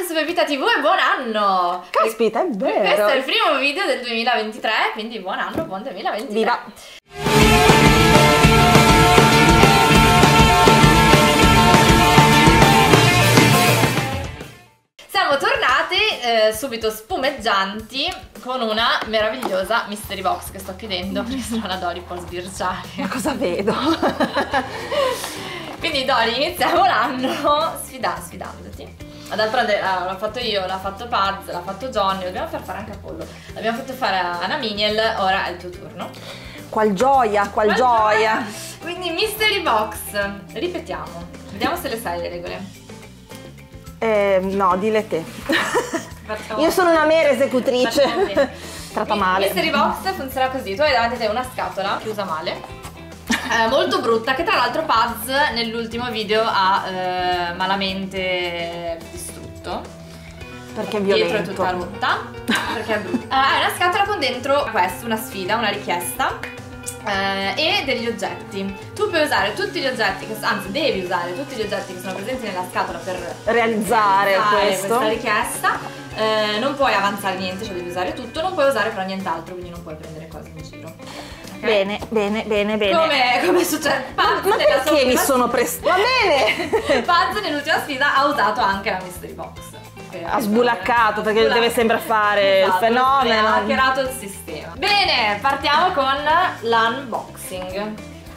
su Pepita TV e buon anno! Caspita, è vero! Questo è il primo video del 2023, quindi buon anno, buon 2023! Viva! Siamo tornate subito spumeggianti con una meravigliosa mystery box che sto chiudendo perché sennò la Dori può sbirciare. Ma cosa vedo? Quindi Dori, iniziamo l'anno sfidandoti. D'altronde l'ho fatto io, l'ha fatto Paz, l'ha fatto Johnny, lo dobbiamo far fare anche a Pollo. L'abbiamo fatto fare a Anna Miniel, ora è il tuo turno. Qual gioia, qual gioia! Quindi mystery box, ripetiamo, vediamo se le sai le regole. No, dille te. Io sono una mera esecutrice. Tratta male. Il mystery box funziona così: tu hai davanti a te una scatola chiusa male, molto brutta, che tra l'altro Paz nell'ultimo video ha malamente distrutto. Perché è violento. Dietro è tutta rotta. Perché è brutta. È una scatola con dentro questo, una sfida, una richiesta. E degli oggetti. Tu puoi usare tutti gli oggetti, anzi devi usare tutti gli oggetti che sono presenti nella scatola per realizzare questa richiesta. Non puoi avanzare niente, cioè devi usare tutto, non puoi usare però nient'altro, quindi non puoi prendere cose in giro. Okay? Bene. Come succede? Paz ma perché mi sono presa? Va bene! Paz nell'ultima sfida ha usato anche la mystery box. Ha sbulaccato perché deve sempre fare il fenomeno. Ha hackerato il sistema. Bene, partiamo con l'unboxing.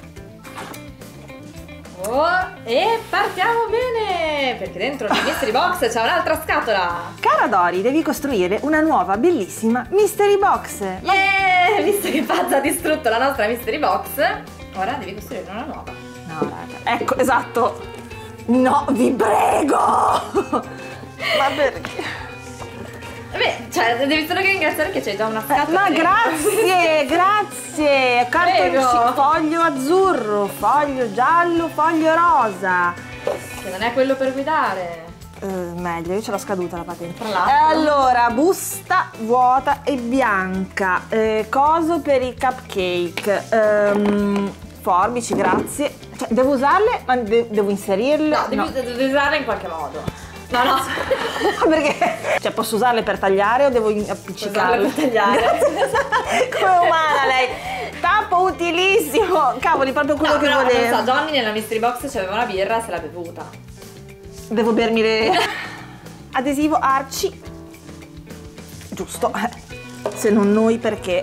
E partiamo bene, perché dentro la mystery box c'è un'altra scatola. Cara Dori, devi costruire una nuova bellissima mystery box. Yeah! Visto che Paz ha distrutto la nostra mystery box, ora devi costruire una nuova. No, raga. Ecco, esatto. No, vi prego. Ma perché? Beh, cioè, devi solo che ringraziare che c'hai già una scatola. Ma grazie! Cartoncino, foglio azzurro, foglio giallo, foglio rosa. Che non è quello per guidare. Meglio, io ce l'ho scaduta la patente. E allora, busta vuota e bianca. Coso per i cupcake. Forbici, grazie. Cioè, devo usarle? Ma devo inserirle? No, devi usarle in qualche modo. No. Perché? Cioè, posso usarle per tagliare o devo appiccicarle? Per tagliare. Come umana lei. Tappo utilissimo. Cavoli, proprio quello che volevo. Non so, Johnny nella mystery box c'aveva una birra, se l'ha bevuta. Devo bermi le... Adesivo Arci. Giusto. Se non noi perché,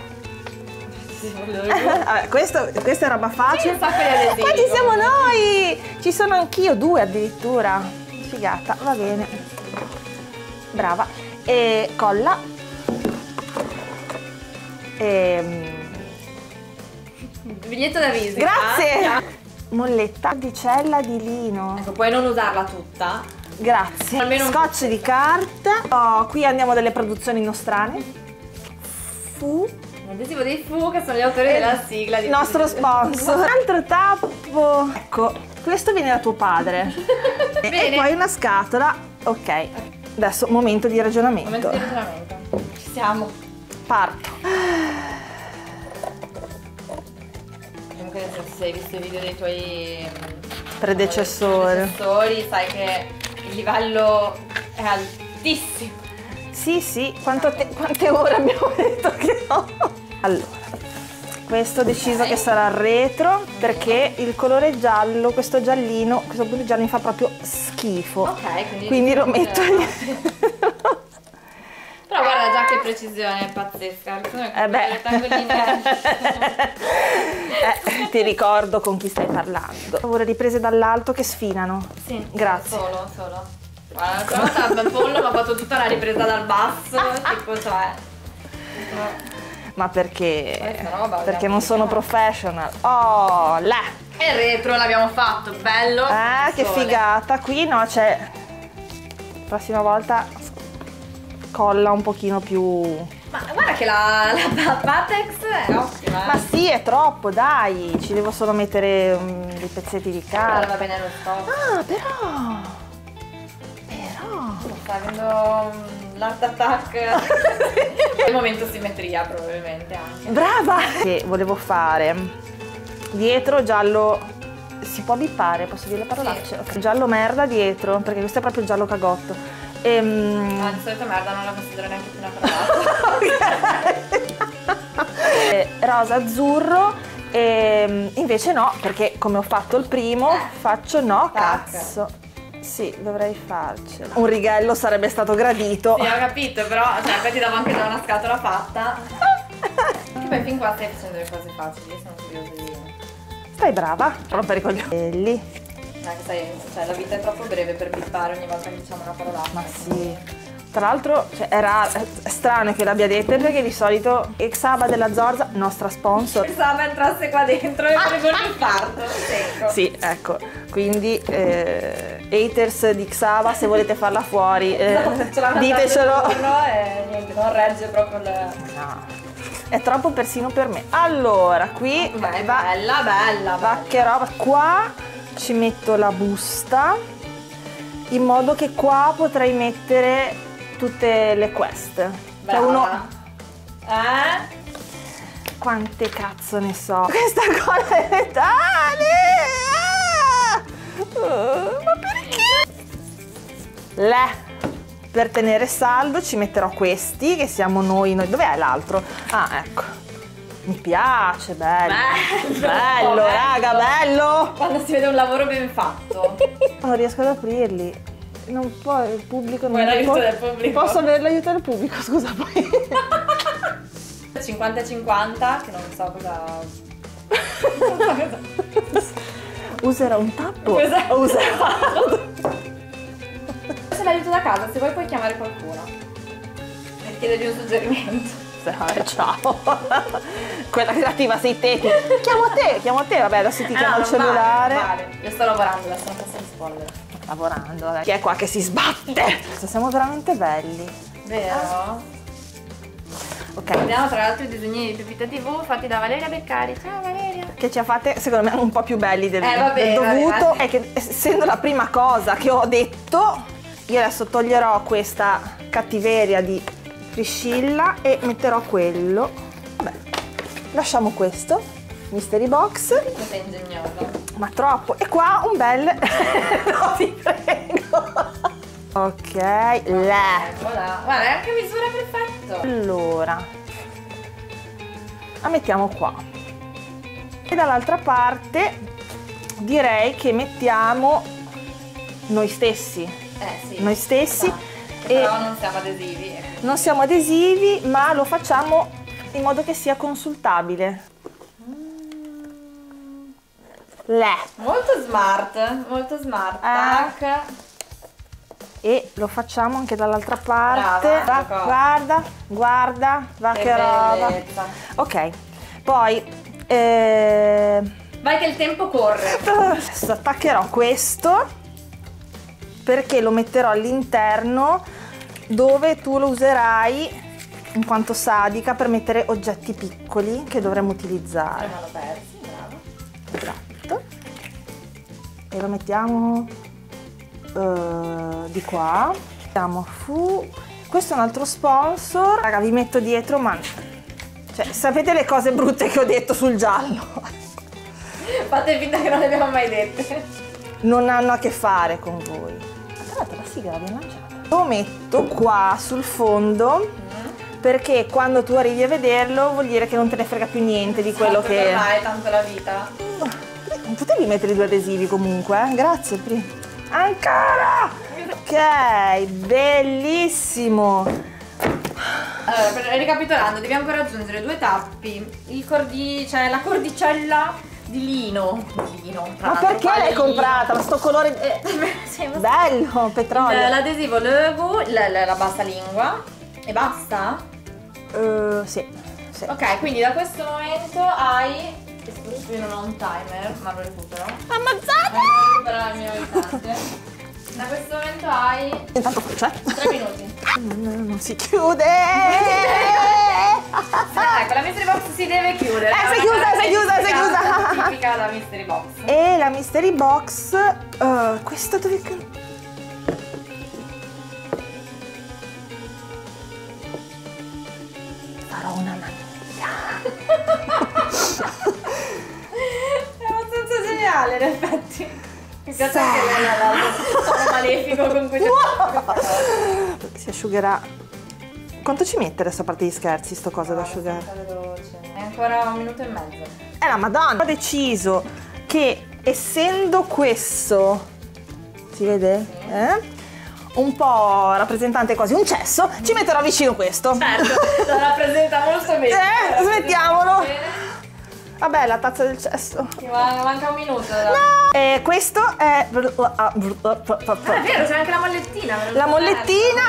Vabbè, questo è roba facile. Sì, adesivi, ma ci siamo noi! Ci sono anch'io, 2 addirittura. Figata, va bene. Brava. E colla. Biglietto da visita. Grazie! Molletta di cella di lino. Ecco, puoi non usarla tutta. Grazie. Almeno Scotch di carta. Qui andiamo delle produzioni nostrane. L'adesivo dei Fu, che sono gli autori della sigla di nostro sponsor. Un altro tappo. Ecco, questo viene da tuo padre. E poi una scatola. Ok. Adesso momento di ragionamento. Ci siamo. Parto. Comunque se hai visto i video dei tuoi predecessori, sai che il livello è altissimo. Sì, quante ore abbiamo detto che ho? Allora, questo ho deciso che sarà retro perché il colore giallo, questo giallino, questo punto giallo mi fa proprio schifo. Ok, quindi lo metto lì. Però guarda già che precisione, è pazzesca. Ti ricordo con chi stai parlando. Ora riprese dall'alto che sfinano. Sì, grazie. Solo. Guarda, l'altra volta il pollo mi ha fatto tutta la ripresa dal basso, tipo cioè. Ma perché? Perché non sono professional. Oh, là! E il retro l'abbiamo fatto, bello. Che figata. Qui no, c'è. Prossima volta colla un pochino più. Ma guarda che la Patex è ottima. Ma sì, è troppo, dai. Ci devo solo mettere dei pezzetti di carta. Allora va bene lo stop. Però. Sta avendo l'art attack. Al momento simmetria probabilmente anche. Brava! Che volevo fare dietro giallo. Si può bippare, posso dire le parolacce? Sì. Giallo merda dietro, perché questo è proprio giallo cagotto. Di solito merda non la considero neanche più una parola. Rosa azzurro, invece no, perché come ho fatto il primo faccio no, Tac. cazzo. Sì, dovrei farcelo. Un righello sarebbe stato gradito. Sì, ho capito, però cioè, poi ti davo anche già una scatola fatta. Che poi fin qua stai facendo le cose facili, io sono curiosa di... Stai brava, rompere i coglioni. Che sai, cioè, la vita è troppo breve per bippare ogni volta che diciamo una parolaccia. Ma sì. Tra l'altro cioè, è strano che l'abbia detta perché di solito Xaba della Zorza, nostra sponsor. Pensavo entrasse qua dentro e avevo un infarto secco. Sì, ecco, quindi haters di Xaba, se volete farla fuori, ditecelo. E niente, non regge proprio il... No, è troppo persino per me. Allora, qui Beh, bella. va che roba. Qua ci metto la busta in modo che qua potrei mettere tutte le quest. Brava. Quante cazzo ne so. Questa cosa è letale. Ma perché? Per tenere saldo ci metterò questi che siamo noi. Dov'è l'altro? Ah, ecco. Mi piace, bello. Bello, raga, bello. Quando si vede un lavoro ben fatto. Non riesco ad aprirli. Non può, il pubblico non Vuoi l'aiuto del pubblico? Posso avere l'aiuto del pubblico, scusa poi. 50-50, che non so cosa... Userò un tappo? Esatto. Userò. Se l'aiuto da casa, se vuoi puoi chiamare qualcuno e chiedergli un suggerimento. Ciao. Quella creativa sei te. Chiamo te, vabbè, adesso ti chiamo il cellulare. Vale. Io sto lavorando, adesso non posso rispondere. Lavorando, chi è qua che si sbatte? Siamo veramente belli. Vero? Ok. Vediamo tra l'altro i disegni di Pepita TV fatti da Valeria Beccari. Ciao Valeria. Che ci ha fatte secondo me un po' più belli del vabbè, dovuto. vabbè. È che essendo la prima cosa che ho detto, io adesso toglierò questa cattiveria di Priscilla e metterò quello. Vabbè, lasciamo questo mystery box. Sei ingegnosa. Ma troppo. E qua un bel no, ti prego. Ok, Guarda, è anche misura perfetto. allora la mettiamo qua e dall'altra parte direi che mettiamo noi stessi. Sì. Noi stessi. Esatto. E Però non siamo adesivi. non siamo adesivi, ma lo facciamo in modo che sia consultabile. Molto smart, molto smart. Tac. E lo facciamo anche dall'altra parte. Brava, Guarda, va che bellezza. roba. Ok, poi Vai che il tempo corre. adesso attaccherò questo perché lo metterò all'interno dove tu lo userai in quanto sadica per mettere oggetti piccoli che dovremmo utilizzare. L'hanno persi, bravo. Esatto. E lo mettiamo di qua. Mettiamo questo è un altro sponsor. Raga, vi metto dietro, ma cioè, sapete le cose brutte che ho detto sul giallo? Fate finta che non le abbiamo mai dette. Non hanno a che fare con voi. Tra l'altro la sigla l'abbiamo lanciata. Lo metto qua sul fondo perché quando tu arrivi a vederlo vuol dire che non te ne frega più niente di quello che... Ormai è tanto la vita. Non potevi mettere i due adesivi comunque, eh? Grazie, Pri. Ancora! Ok, bellissimo. Allora, ricapitolando, dobbiamo ancora aggiungere 2 tappi, cioè la cordicella di lino. Ma perché l'hai comprata? Ma sto colore... bello, petrolio. L'adesivo Lögu, la bassa lingua e basta? Sì. Ok, quindi da questo momento hai... Io non ho un timer, ma lo recupero. Ammazzate! Recupero la mia aiutante. Da questo momento hai... Intanto c'è. 3 minuti. Non si chiude! Ecco, la mystery box si deve chiudere. Si è chiusa! Tipica la mystery box. E la mystery box... questa dove... Farò una maniglia. È abbastanza geniale, in effetti. Mi piace anche il tono malefico con cui si asciugherà. Quanto ci mette adesso, a parte gli scherzi, sto coso da asciugare? È ancora 1 minuto e mezzo. La madonna! Ho deciso che essendo questo, si vede? Un po' rappresentante quasi un cesso, ci metterò vicino questo. Certo, lo rappresenta molto bene. Smettiamolo. Vabbè, la tazza del cesso. Manca 1 minuto. No! Questo è... È vero, c'è anche la mollettina. La mollettina.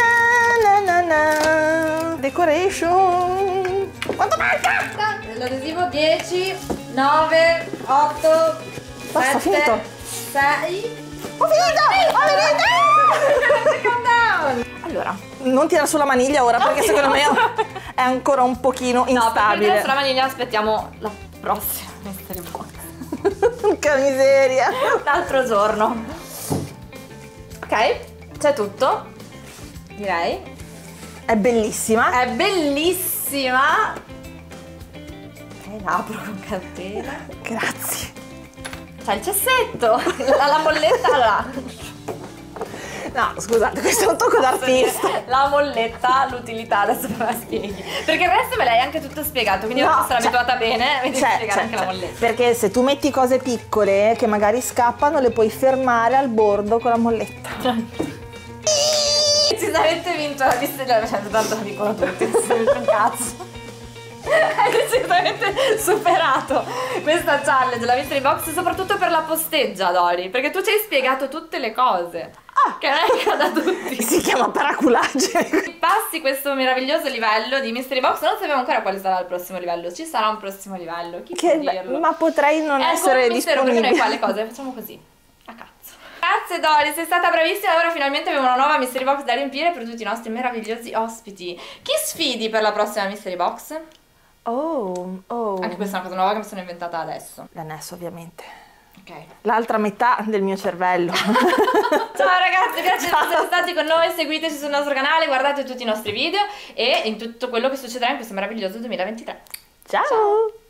Decoration. Quanto manca? L'adesivo 10, 9, 8, Basta, 7, finito. 6. Ho finito! Ho finito! Countdown! Allora, non tira sulla maniglia ora perché secondo me è ancora un pochino No, per instabile. tirare sulla maniglia aspettiamo la prossima mystery box. Che miseria! L'altro giorno. Ok, c'è tutto. Direi. È bellissima. È bellissima. Ok, l'apro con cautela. Grazie. C'è il cessetto. La molletta là. No, scusate, questo è un tocco d'artista. La molletta, l'utilità, adesso me la spieghi. Perché il resto me l'hai anche tutto spiegato, quindi io sono abituata bene, mi devi spiegare anche la molletta. Perché se tu metti cose piccole che magari scappano, le puoi fermare al bordo con la molletta. Decisamente vinto la vista, facendo tanto la dicono tutti, un cazzo. Hai decisamente superato questa challenge, la mystery box, soprattutto per la posteggia, Dori, perché tu ci hai spiegato tutte le cose. Che non è che da tutti. Si chiama paraculaggine. Passi questo meraviglioso livello di mystery box, non sappiamo ancora quale sarà il prossimo livello. Ci sarà un prossimo livello, chi può dirlo? Ma potrei non essere disponibile. Perché noi qua le cose facciamo così, a cazzo. Grazie Dori, sei stata bravissima. Ora finalmente abbiamo una nuova mystery box da riempire per tutti i nostri meravigliosi ospiti. Chi sfidi per la prossima mystery box? Oh. Anche questa è una cosa nuova che mi sono inventata adesso. L'annesso, ovviamente. Ok. L'altra metà del mio cervello. Ciao ragazzi, grazie per essere stati con noi. Seguiteci sul nostro canale, guardate tutti i nostri video e in tutto quello che succederà in questo meraviglioso 2023. Ciao.